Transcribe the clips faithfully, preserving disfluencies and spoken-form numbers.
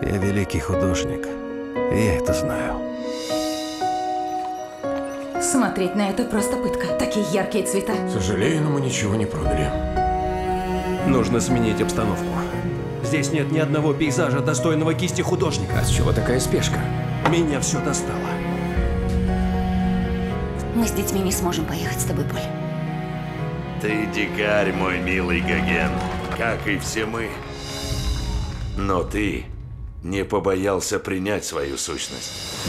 Я великий художник, и я это знаю. Смотреть на это просто пытка. Такие яркие цвета. Сожалею, но мы ничего не продали. Нужно сменить обстановку. Здесь нет ни одного пейзажа, достойного кисти художника. А с чего такая спешка? Меня все достало. Мы с детьми не сможем поехать с тобой, Поль. Ты дикарь, мой милый Гоген, как и все мы. Но ты не побоялся принять свою сущность.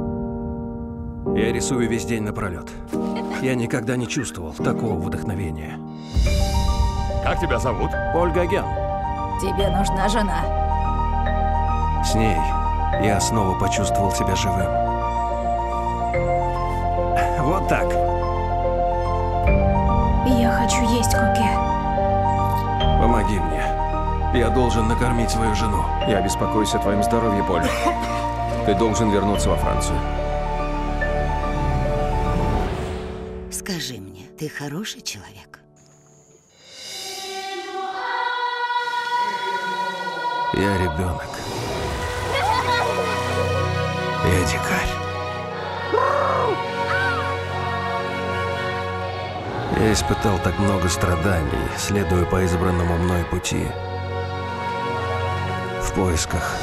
Я рисую весь день напролет. Я никогда не чувствовал такого вдохновения. Как тебя зовут? Поль Гоген. Тебе нужна жена. С ней я снова почувствовал себя живым. Вот так. Я хочу есть куки. Помоги мне. Я должен накормить свою жену. Я беспокоюсь о твоем здоровье, Поль. Ты должен вернуться во Францию. Скажи мне, ты хороший человек? Я ребенок. Я дикарь. Я испытал так много страданий, следуя по избранному мной пути. В поисках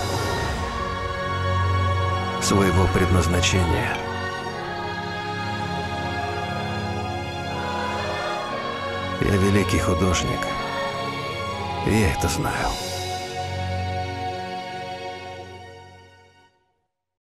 своего предназначения. Я великий художник, и я это знаю.